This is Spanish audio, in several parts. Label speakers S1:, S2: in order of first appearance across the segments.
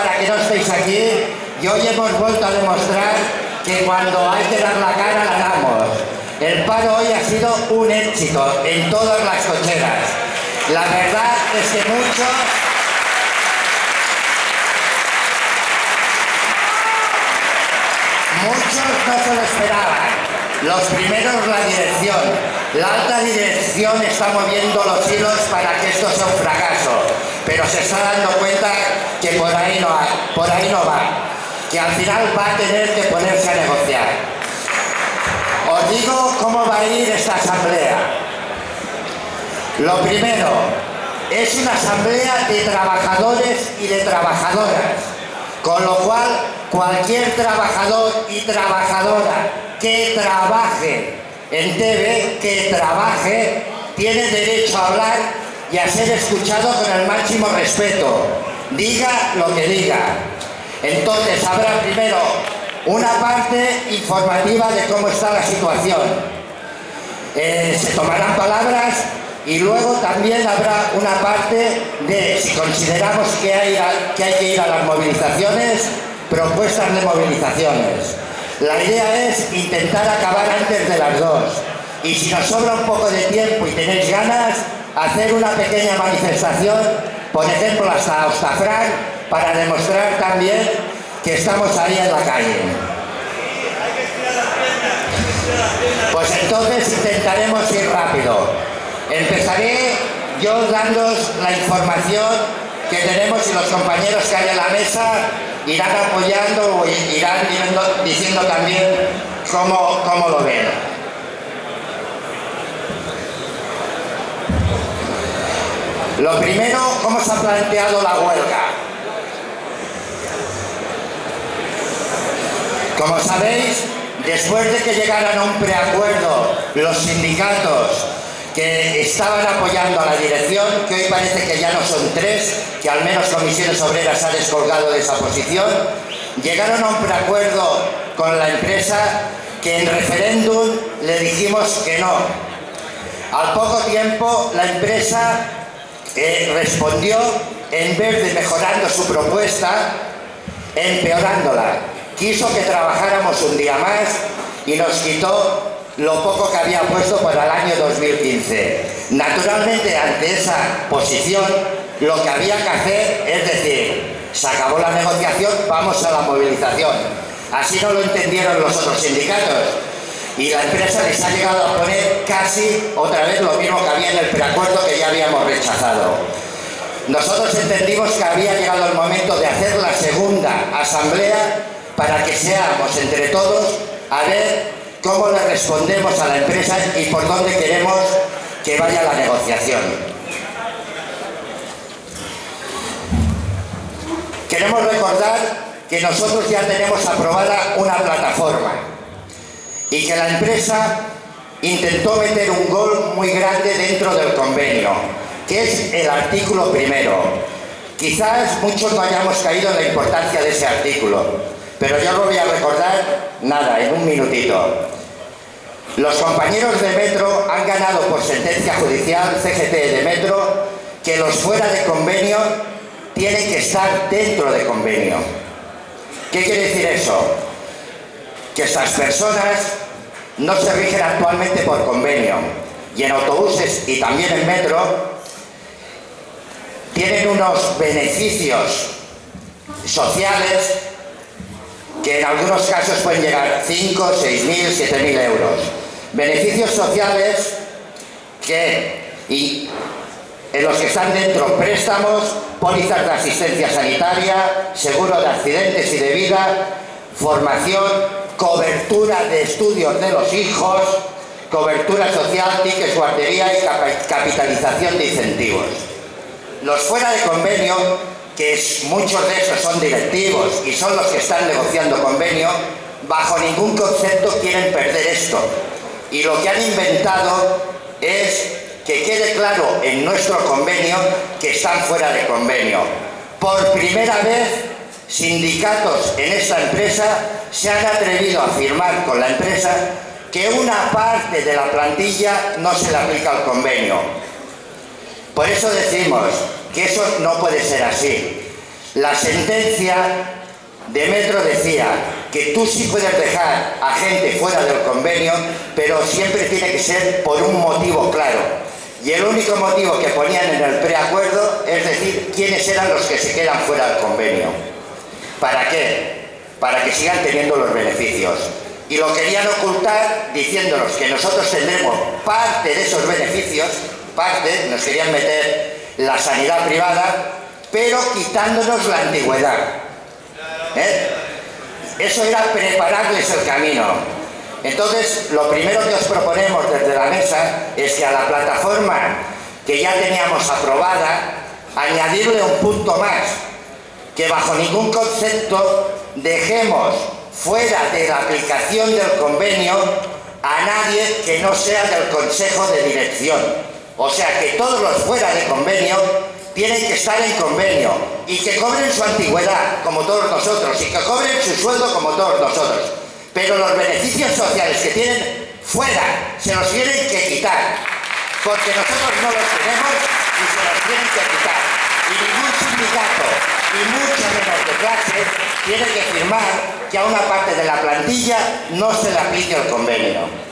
S1: para que no estéis aquí y hoy hemos vuelto a demostrar que cuando hay que dar la cara la damos. El paro hoy ha sido un éxito en todas las cocheras. La verdad es que muchos no se lo esperaban. Los primeros, la dirección. La alta dirección está moviendo los hilos para que esto sea un fracaso, pero se está dando cuenta que por ahí no va, que al final va a tener que ponerse a negociar. Os digo cómo va a ir esta asamblea. Lo primero, es una asamblea de trabajadores y de trabajadoras, con lo cual cualquier trabajador y trabajadora que trabaje en TV, que trabaje, tiene derecho a hablar y a ser escuchado con el máximo respeto, diga lo que diga. Entonces habrá primero una parte informativa de cómo está la situación. Se tomarán palabras y luego también habrá una parte de, si consideramos que hay que ir a las movilizaciones, propuestas de movilizaciones. La idea es intentar acabar antes de las 2 y si nos sobra un poco de tiempo y tenéis ganas, hacer una pequeña manifestación, por ejemplo hasta Hostafranc, para demostrar también que estamos ahí en la calle. Pues entonces intentaremos ir rápido. Empezaré yo dándoos la información que tenemos y los compañeros que hay en la mesa irán apoyando o irán diciendo también cómo lo ven. Lo primero, ¿cómo se ha planteado la huelga? Como sabéis, después de que llegaran a un preacuerdo los sindicatos que estaban apoyando a la dirección, que hoy parece que ya no son 3, que al menos Comisiones Obreras se ha descolgado de esa posición, llegaron a un preacuerdo con la empresa que en referéndum le dijimos que no. Al poco tiempo la empresa respondió, en vez de mejorando su propuesta, empeorándola. Quiso que trabajáramos un día más y nos quitó lo poco que había puesto para el año 2015. Naturalmente, ante esa posición, lo que había que hacer es decir, se acabó la negociación, vamos a la movilización. Así no lo entendieron los otros sindicatos y la empresa les ha llegado a poner casi otra vez lo mismo que había en el preacuerdo que ya habíamos rechazado. Nosotros entendimos que había llegado el momento de hacer la segunda asamblea para que seamos entre todos a ver cómo le respondemos a la empresa y por dónde queremos que vaya la negociación. Queremos recordar que nosotros ya tenemos aprobada una plataforma y que la empresa intentó meter un gol muy grande dentro del convenio, que es el artículo primero. Quizás muchos no hayamos caído en la importancia de ese artículo, pero yo lo voy a recordar, nada, en un minutito. Los compañeros de Metro han ganado por sentencia judicial, CGT de Metro, que los fuera de convenio tienen que estar dentro de convenio. ¿Qué quiere decir eso? Que estas personas no se rigen actualmente por convenio y en autobuses y también en Metro tienen unos beneficios sociales que en algunos casos pueden llegar a 5, 6.000, 7.000 euros. Beneficios sociales en los que están dentro préstamos, pólizas de asistencia sanitaria, seguro de accidentes y de vida, formación, cobertura de estudios de los hijos, cobertura social, tickets, guardería y capitalización de incentivos. Los fuera de convenio, que muchos de esos son directivos y son los que están negociando convenio, bajo ningún concepto quieren perder esto. Y lo que han inventado es que quede claro en nuestro convenio que están fuera de convenio. Por primera vez, sindicatos en esta empresa se han atrevido a firmar con la empresa que una parte de la plantilla no se le aplica al convenio. Por eso decimos que eso no puede ser así. La sentencia de Metro decía que tú sí puedes dejar a gente fuera del convenio, pero siempre tiene que ser por un motivo claro. Y el único motivo que ponían en el preacuerdo es decir quiénes eran los que se quedan fuera del convenio. ¿Para qué? Para que sigan teniendo los beneficios. Y lo querían ocultar diciéndonos que nosotros tendremos parte de esos beneficios, parte, nos querían meter la sanidad privada, pero quitándonos la antigüedad. Eso era prepararles el camino. Entonces, lo primero que os proponemos desde la mesa es que a la plataforma que ya teníamos aprobada, añadirle un punto más, que bajo ningún concepto dejemos fuera de la aplicación del convenio a nadie que no sea del Consejo de Dirección. O sea, que todos los fuera de convenio tienen que estar en convenio y que cobren su antigüedad como todos nosotros y que cobren su sueldo como todos nosotros. Pero los beneficios sociales que tienen fuera se los tienen que quitar, porque nosotros no los tenemos y se los tienen que quitar. Y ningún sindicato, y mucho menos de clase, tiene que firmar que a una parte de la plantilla no se le aplique el convenio.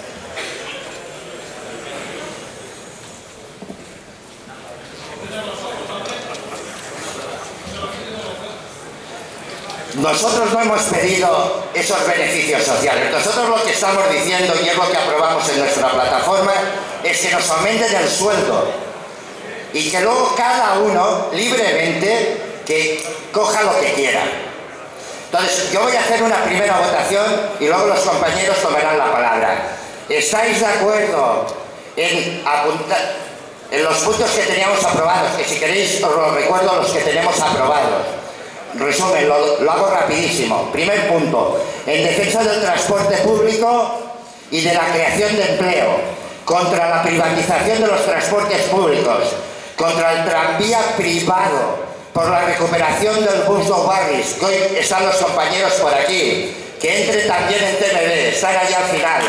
S1: Nosotros no hemos pedido esos beneficios sociales. Nosotros lo que estamos diciendo, y es lo que aprobamos en nuestra plataforma, es que nos aumenten el sueldo y que luego cada uno libremente que coja lo que quiera. Entonces, yo voy a hacer una primera votación y luego los compañeros tomarán la palabra. ¿Estáis de acuerdo en apuntar en los puntos que teníamos aprobados? Que si queréis os los recuerdo los que tenemos aprobados. Resumen, lo hago rapidísimo. Primer punto, en defensa del transporte público y de la creación de empleo, contra la privatización de los transportes públicos, contra el tranvía privado, por la recuperación del bus dos barris, que hoy están los compañeros por aquí, que entre también en TMB, están allá al final,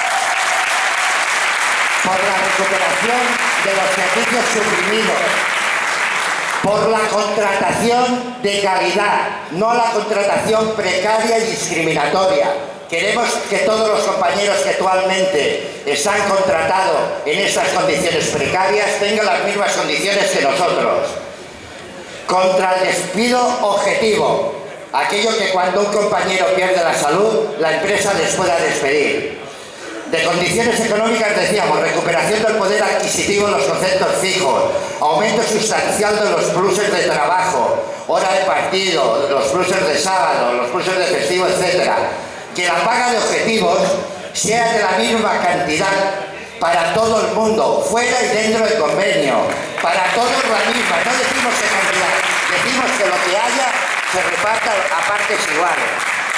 S1: por la recuperación de los servicios suprimidos, por la contratación de calidad, no la contratación precaria y discriminatoria. Queremos que todos los compañeros que actualmente están contratados en estas condiciones precarias tengan las mismas condiciones que nosotros. Contra el despido objetivo, aquello que cuando un compañero pierde la salud, la empresa les pueda despedir. De condiciones económicas decíamos, recuperación del poder adquisitivo en los conceptos fijos, aumento sustancial de los pluses de trabajo, hora de partido, los pluses de sábado, los pluses de festivo, etc. Que la paga de objetivos sea de la misma cantidad para todo el mundo, fuera y dentro del convenio, para todos la misma, no decimos qué cantidad, decimos que lo que haya se reparta a partes iguales.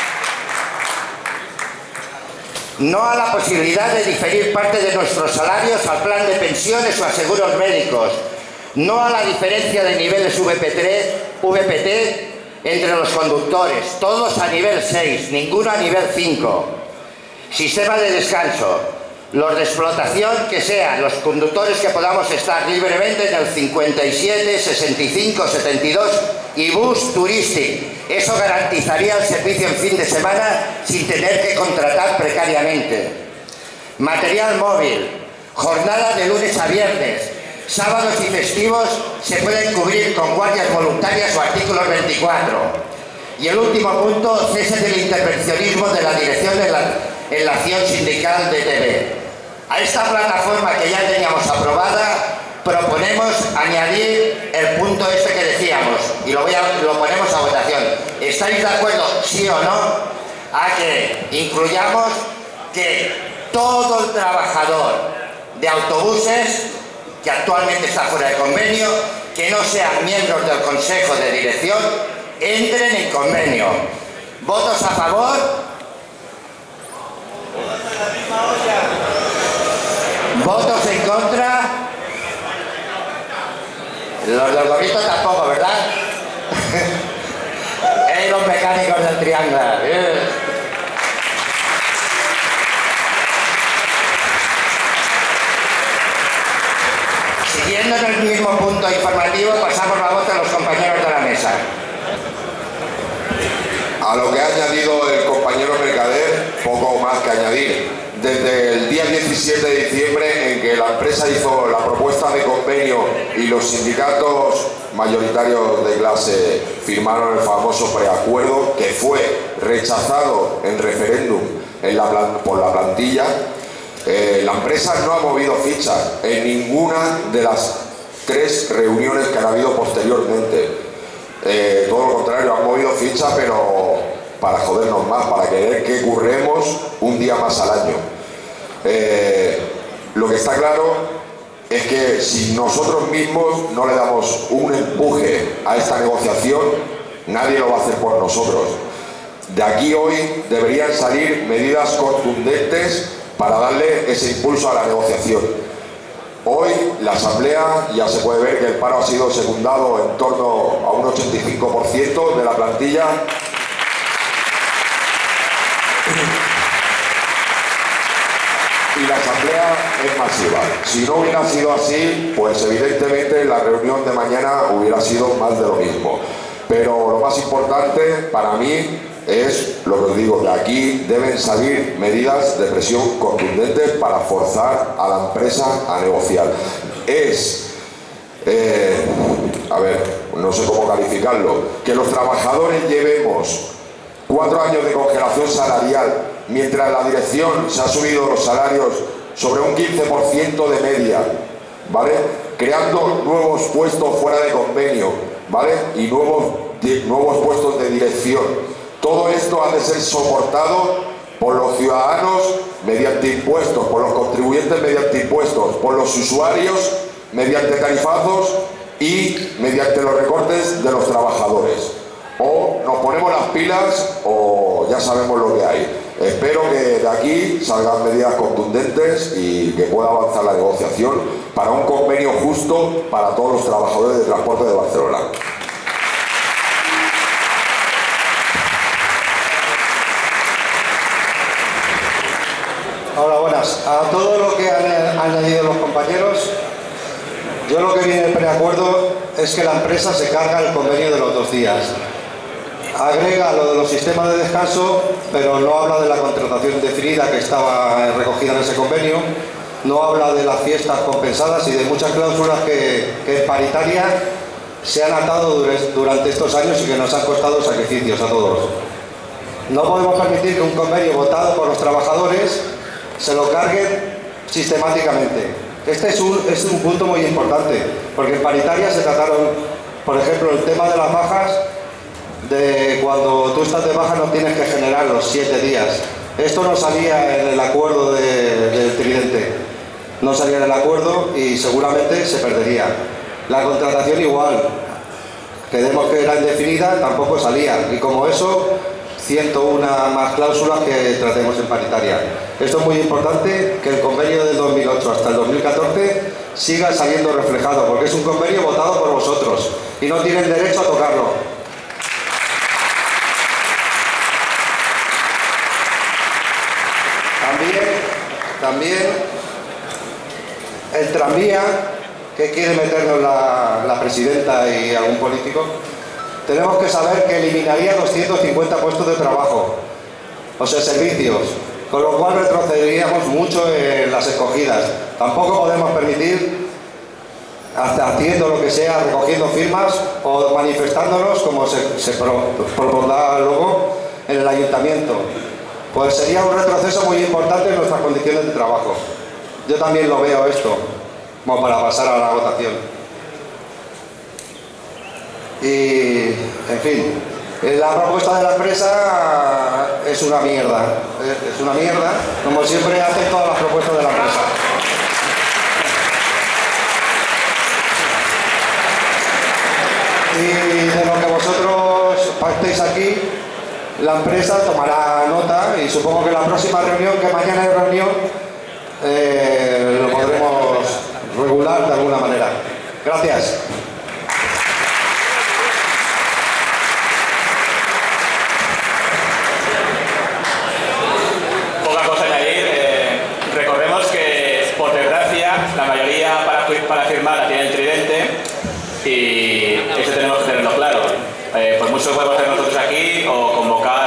S1: No a la posibilidad de diferir parte de nuestros salarios al plan de pensiones o a seguros médicos. No a la diferencia de niveles VPT entre los conductores. Todos a nivel 6, ninguno a nivel 5. Sistema de descanso. Los de explotación que sean los conductores que podamos estar libremente en el 57, 65, 72 y bus turístico. Eso garantizaría el servicio en fin de semana sin tener que contratar precariamente. Material móvil, jornada de lunes a viernes, sábados y festivos se pueden cubrir con guardias voluntarias o artículos 24. Y el último punto, cese del intervencionismo de la dirección en la acción sindical de TV. A esta plataforma que ya teníamos aprobada, proponemos añadir el punto este que decíamos y lo ponemos a votación. ¿Estáis de acuerdo, sí o no, a que incluyamos que todo el trabajador de autobuses que actualmente está fuera de convenio, que no sean miembros del Consejo de Dirección, entren en convenio? ¿Votos a favor? ¿Votos en contra? Los del gorrito tampoco, ¿verdad? Los mecánicos del triángulo. Siguiendo en el mismo punto informativo, pasamos la voz a los compañeros de la mesa.
S2: A lo que ha añadido el compañero Mercader, poco más que añadir. Desde el día 17 de diciembre, en que la empresa hizo la propuesta de convenio y los sindicatos mayoritarios de clase firmaron el famoso preacuerdo, que fue rechazado en referéndum por la plantilla, la empresa no ha movido ficha en ninguna de las 3 reuniones que han habido posteriormente. Todo lo contrario, han movido ficha, pero para jodernos más, para querer que curremos un día más al año. Lo que está claro es que si nosotros mismos no le damos un empuje a esta negociación, nadie lo va a hacer por nosotros. De aquí hoy deberían salir medidas contundentes para darle ese impulso a la negociación. Hoy la asamblea ya se puede ver que el paro ha sido secundado en torno a un 85% de la plantilla. Y la asamblea es masiva. Si no hubiera sido así, pues evidentemente la reunión de mañana hubiera sido más de lo mismo. Pero lo más importante para mí es lo que os digo, de aquí deben salir medidas de presión contundentes para forzar a la empresa a negociar. A ver, no sé cómo calificarlo, que los trabajadores llevemos 4 años de congelación salarial, mientras la dirección se ha subido los salarios sobre un 15% de media, ¿vale? Creando nuevos puestos fuera de convenio, ¿vale? Y nuevos puestos de dirección. Todo esto ha de ser soportado por los ciudadanos mediante impuestos, por los contribuyentes mediante impuestos, por los usuarios mediante tarifazos y mediante los recortes de los trabajadores. O nos ponemos las pilas o ya sabemos lo que hay. Espero que de aquí salgan medidas contundentes y que pueda avanzar la negociación para un convenio justo para todos los trabajadores de transporte de Barcelona.
S3: Hola, buenas. A todo lo que han añadido los compañeros, yo lo que vi en el preacuerdo es que la empresa se carga el convenio de los 2 días. Agrega lo de los sistemas de descanso, pero no habla de la contratación indefinida que estaba recogida en ese convenio, no habla de las fiestas compensadas y de muchas cláusulas que en paritaria se han atado durante estos años y que nos han costado sacrificios a todos. No podemos permitir que un convenio votado por los trabajadores se lo carguen sistemáticamente. Este es un punto muy importante, porque en paritaria se trataron, por ejemplo, el tema de las bajas, de cuando tú estás de baja no tienes que generar los 7 días. Esto no salía en el acuerdo del Tridente, no salía en el acuerdo y seguramente se perdería. La contratación igual, que vemos que era indefinida, tampoco salía, y como eso 101 más cláusulas que tratemos en paritaria. Esto es muy importante, que el convenio del 2008 hasta el 2014 siga saliendo reflejado, porque es un convenio votado por vosotros y no tienen derecho a tocarlo. También el tranvía que quiere meternos la presidenta y algún político, tenemos que saber que eliminaría 250 puestos de trabajo, o sea, servicios, con lo cual retrocederíamos mucho en las escogidas. Tampoco podemos permitir, hasta haciendo lo que sea, recogiendo firmas o manifestándonos como se propondrá luego en el ayuntamiento. Pues sería un retroceso muy importante en nuestras condiciones de trabajo. Yo también lo veo esto, como para pasar a la votación. Y, en fin, la propuesta de la empresa es una mierda. Es una mierda, como siempre hacen todas las propuestas de la empresa. Y de lo que vosotros pactéis aquí, la empresa tomará nota y supongo que la próxima reunión, que mañana hay reunión, lo podremos regular de alguna manera. Gracias.
S4: Poca cosa a añadir. Recordemos que, por desgracia, la mayoría para firmar la tiene el Tridente y eso tenemos que tenerlo claro. Pues mucho podemos hacer nosotros aquí o convocar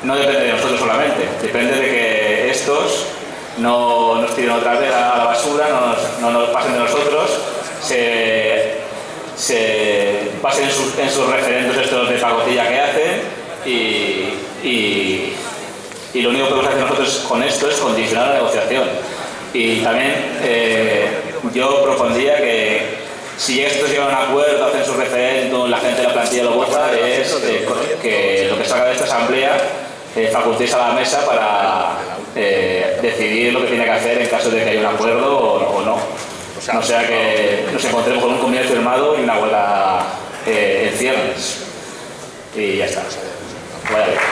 S4: no depende de nosotros solamente, depende de que estos no nos tiren otra vez a la basura, no nos pasen de nosotros, se basen en sus referendos estos de pacotilla que hacen y lo único que podemos hacer nosotros con esto es condicionar la negociación. Y también yo propondría que si estos llegan a un acuerdo, hacen su referéndum, la gente de la plantilla lo vota, es que lo que salga de esta asamblea facultéis a la mesa para decidir lo que tiene que hacer en caso de que haya un acuerdo o no. No sea que nos encontremos con un convenio firmado y una huelga en ciernes. Y ya está. Vaya bien.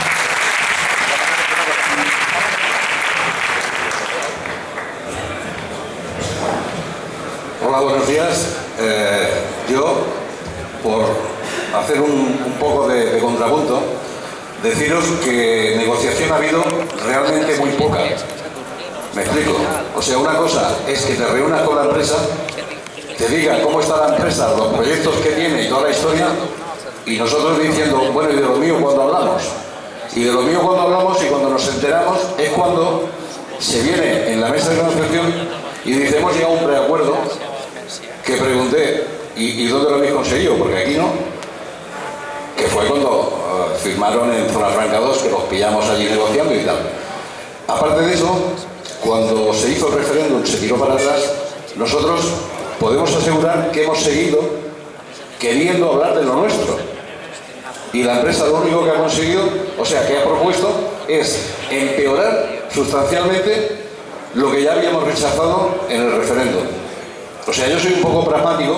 S5: Hola, buenos días. Yo, por hacer un poco de contrapunto, deciros que negociación ha habido realmente muy poca. ¿Me explico? O sea, una cosa es que te reúnas con la empresa, te diga cómo está la empresa, los proyectos que tiene y toda la historia, y nosotros diciendo, bueno, ¿y de lo mío cuando hablamos? Y de lo mío cuando hablamos y cuando nos enteramos es cuando se viene en la mesa de negociación y dice, hemos llegado a un preacuerdo, que pregunté, ¿y dónde lo habéis conseguido? Porque aquí no. Que fue cuando firmaron en Zona Franca 2, que los pillamos allí negociando y tal. Aparte de eso, cuando se hizo el referéndum, se tiró para atrás, nosotros podemos asegurar que hemos seguido queriendo hablar de lo nuestro. Y la empresa lo único que ha conseguido, o sea, que ha propuesto, es empeorar sustancialmente lo que ya habíamos rechazado en el referéndum. O sea, yo soy un poco pragmático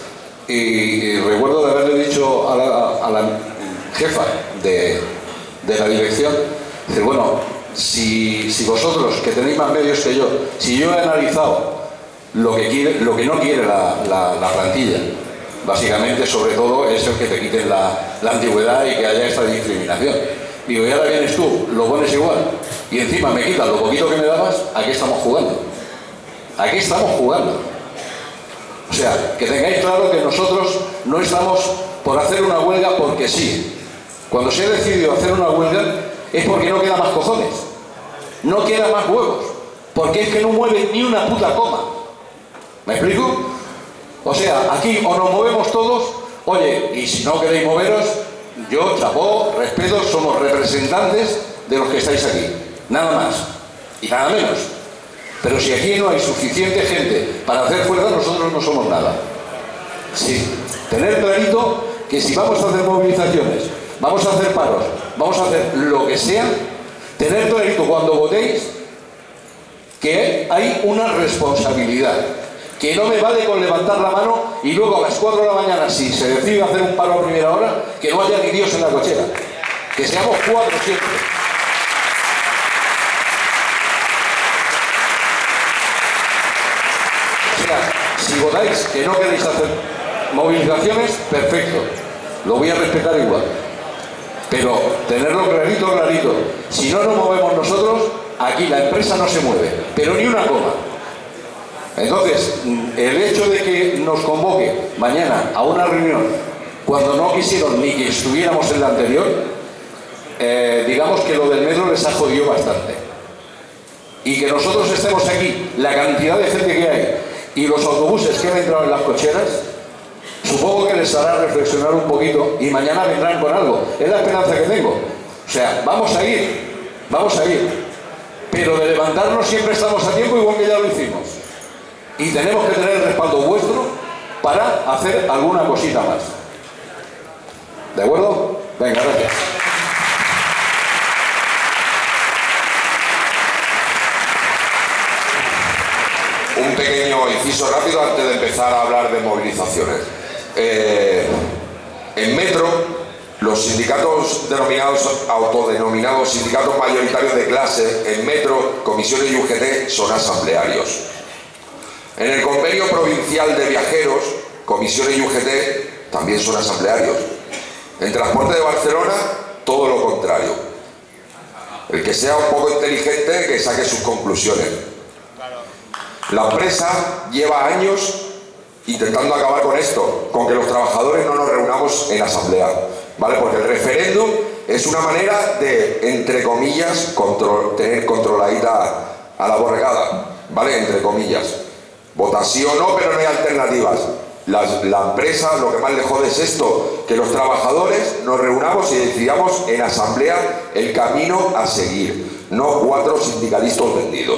S5: y recuerdo de haberle dicho a la jefa de la dirección, decir, bueno, si vosotros, que tenéis más medios que yo, si yo he analizado lo que no quiere la plantilla, básicamente, sobre todo, es el que te quiten la antigüedad y que haya esta discriminación. Digo, y ahora vienes tú, lo pones igual, y encima me quitas lo poquito que me dabas, ¿a qué estamos jugando? ¿A qué estamos jugando? O sea, que tengáis claro que nosotros no estamos por hacer una huelga porque sí. Cuando se ha decidido hacer una huelga es porque no queda más cojones, no queda más huevos, porque es que no mueven ni una puta coma. ¿Me explico? O sea, aquí o nos movemos todos, oye, y si no queréis moveros, yo, chapó, respeto, somos representantes de los que estáis aquí, nada más y nada menos. Pero si aquí no hay suficiente gente para hacer fuerza, nosotros no somos nada. Sí, tener clarito que si vamos a hacer movilizaciones, vamos a hacer paros, vamos a hacer lo que sea, tener clarito cuando votéis que hay una responsabilidad. Que no me vale con levantar la mano y luego a las 4 de la mañana, si se decide hacer un paro a primera hora, que no haya ni Dios en la cochera. Que seamos 4 siempre. O sea, si votáis que no queréis hacer movilizaciones, perfecto. Lo voy a respetar igual. Pero tenerlo clarito, clarito. Si no nos movemos nosotros, aquí la empresa no se mueve. Pero ni una coma. Entonces, el hecho de que nos convoque mañana a una reunión cuando no quisieron ni que estuviéramos en la anterior, digamos que lo del metro les ha jodido bastante. Y que nosotros estemos aquí, la cantidad de gente que hay y los autobuses que han entrado en las cocheras, supongo que les hará reflexionar un poquito y mañana vendrán con algo. Es la esperanza que tengo. O sea, vamos a ir. Pero de levantarnos siempre estamos a tiempo, igual que ya lo hicimos. Y tenemos que tener el respaldo vuestro para hacer alguna cosita más. ¿De acuerdo? Venga, gracias.
S2: Un pequeño inciso rápido antes de empezar a hablar de movilizaciones. En Metro, los sindicatos autodenominados sindicatos mayoritarios de clase, en Metro, comisiones y UGT son asamblearios. En el convenio provincial de viajeros, comisiones y UGT también son asamblearios. En Transporte de Barcelona, todo lo contrario. El que sea un poco inteligente, que saque sus conclusiones. La empresa lleva años intentando acabar con esto, con que los trabajadores no nos reunamos en asamblea, ¿vale? Porque el referéndum es una manera de, entre comillas, tener controladita a la borregada, ¿vale? Entre comillas. Votar sí o no, pero no hay alternativas. La empresa, lo que más le jode es esto, que los trabajadores nos reunamos y decidamos en asamblea el camino a seguir, no 4 sindicalistas vendidos.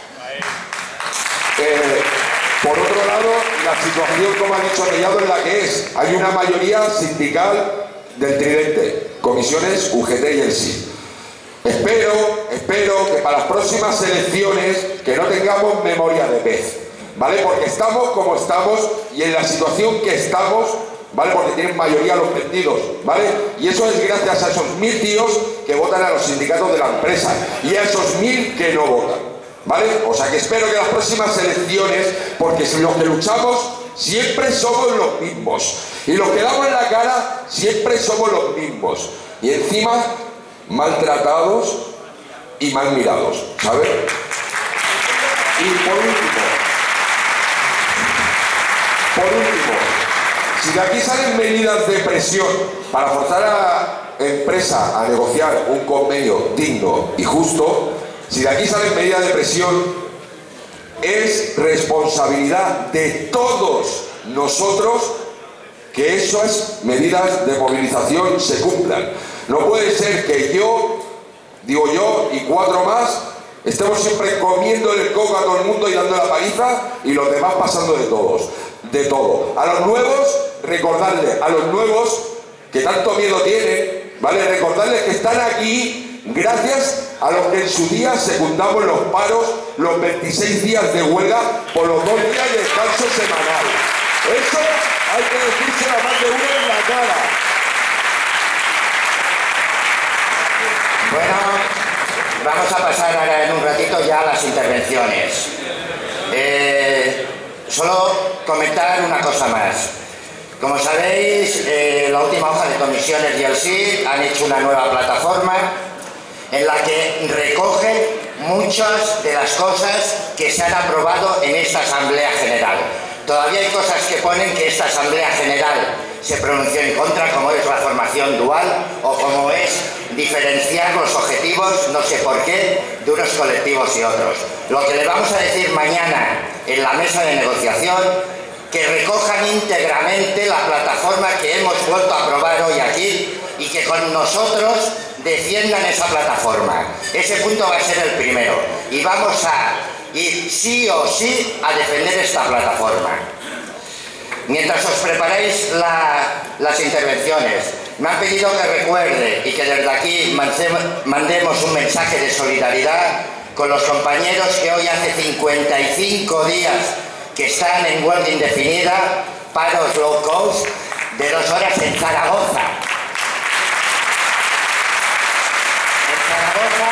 S2: Por otro lado, la situación, como ha dicho Mellado, es la que es. Hay una mayoría sindical del tridente, comisiones, UGT y el SI. Espero que para las próximas elecciones que no tengamos memoria de pez, ¿vale? Porque estamos como estamos y en la situación que estamos, ¿vale? Porque tienen mayoría los vendidos, ¿vale? Y eso es gracias a esos 1000 tíos que votan a los sindicatos de la empresa y a esos 1000 que no votan, ¿vale? O sea que espero que las próximas elecciones, porque si los que luchamos siempre somos los mismos y los que damos la cara siempre somos los mismos y encima maltratados y mal mirados, ¿sabes? Y por último, si de aquí salen medidas de presión para forzar a la empresa a negociar un convenio digno y justo, si de aquí salen medidas de presión, es responsabilidad de todos nosotros que esas medidas de movilización se cumplan. No puede ser que yo y 4 más estemos siempre comiendo el coco a todo el mundo y dando la paliza y los demás pasando de todo. A los nuevos, recordarles, a los nuevos que tanto miedo tienen, ¿vale? Recordarles que están aquí gracias a los que en su día secundamos los paros, los 26 días de huelga por los 2 días de descanso semanal. Eso hay que decírselo a más de uno en la cara.
S1: Bueno, vamos a pasar ahora en un ratito ya a las intervenciones. Solo comentar una cosa más. Como sabéis, la última hoja de comisiones y el SID han hecho una nueva plataforma en la que recogen muchas de las cosas que se han aprobado en esta Asamblea General. Todavía hay cosas que ponen que esta Asamblea General se pronunció en contra, como es la formación dual o como es diferenciar los objetivos, no sé por qué, de unos colectivos y otros. Lo que le vamos a decir mañana en la mesa de negociación, que recojan íntegramente la plataforma que hemos vuelto a aprobar hoy aquí y que con nosotros defiendan esa plataforma. Ese punto va a ser el primero y vamos a ir sí o sí a defender esta plataforma. Mientras os preparáis las intervenciones, me han pedido que recuerde y que desde aquí mandemos un mensaje de solidaridad con los compañeros que hoy hace 55 días que están en huelga indefinida, paros low cost, de 2 horas en Zaragoza. En Zaragoza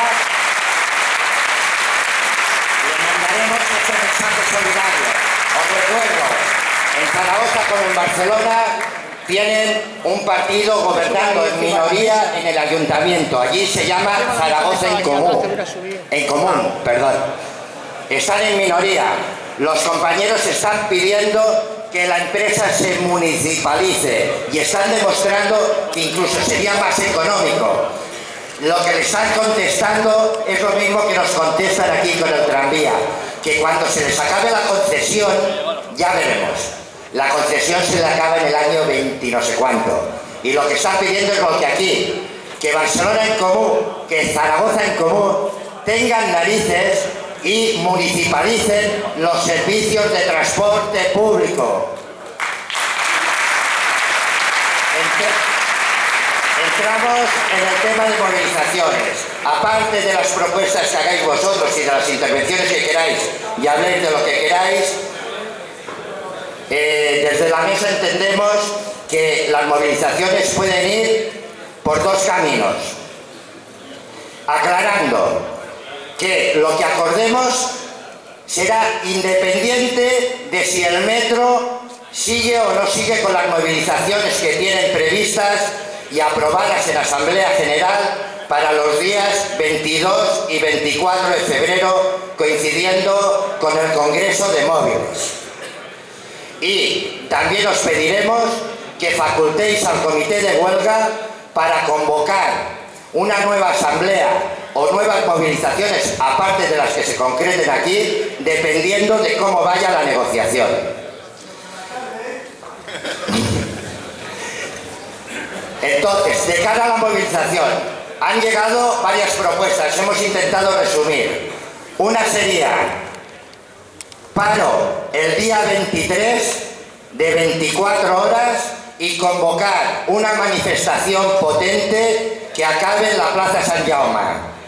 S1: le mandaremos ese mensaje solidario. Os recuerdo, en Zaragoza como en Barcelona tienen un partido gobernando en minoría en el ayuntamiento. Allí se llama Zaragoza en común. Están en minoría. Los compañeros están pidiendo que la empresa se municipalice y están demostrando que incluso sería más económico. Lo que le están contestando es lo mismo que nos contestan aquí con el tranvía, que cuando se les acabe la concesión, ya veremos. La concesión se le acaba en el año 20 y no sé cuánto. Y lo que están pidiendo es lo que aquí, que Barcelona en común, que Zaragoza en común, tengan narices y municipalicen los servicios de transporte público. Entramos en el tema de movilizaciones. Aparte de las propuestas que hagáis vosotros y de las intervenciones que queráis y habléis de lo que queráis, desde la mesa entendemos que las movilizaciones pueden ir por 2 caminos. Aclarando que lo que acordemos será independiente de si el metro sigue o no sigue con las movilizaciones que tienen previstas y aprobadas en Asamblea General para los días 22 y 24 de febrero, coincidiendo con el Congreso de Móviles. Y también os pediremos que facultéis al Comité de Huelga para convocar una nueva asamblea o nuevas movilizaciones, aparte de las que se concreten aquí, dependiendo de cómo vaya la negociación. Entonces, de cara a la movilización, han llegado varias propuestas, hemos intentado resumir. Una sería paro el día 23 de 24 horas y convocar una manifestación potente que acabe en la Plaza Sant Jaume.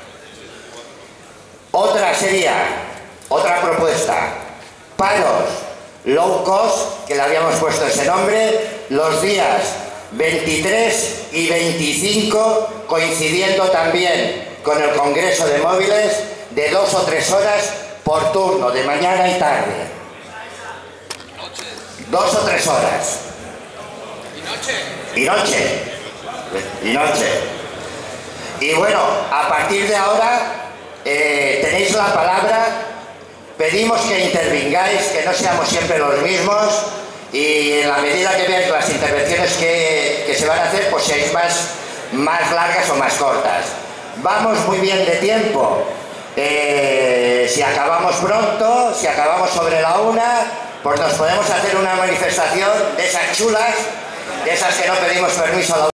S1: Otra sería, otra propuesta, paros low cost, que le habíamos puesto ese nombre, los días 23 y 25, coincidiendo también con el Congreso de Móviles, de 2 o 3 horas por turno, de mañana y tarde. 2 o 3 horas. ¿Y noche? Y noche. Y bueno, a partir de ahora tenéis la palabra, pedimos que intervengáis, que no seamos siempre los mismos, y en la medida que veáis las intervenciones que se van a hacer, pues seáis más largas o más cortas. Vamos muy bien de tiempo. Si acabamos pronto, si acabamos sobre la 1, pues nos podemos hacer una manifestación de esas chulas, de esas que no pedimos permiso a la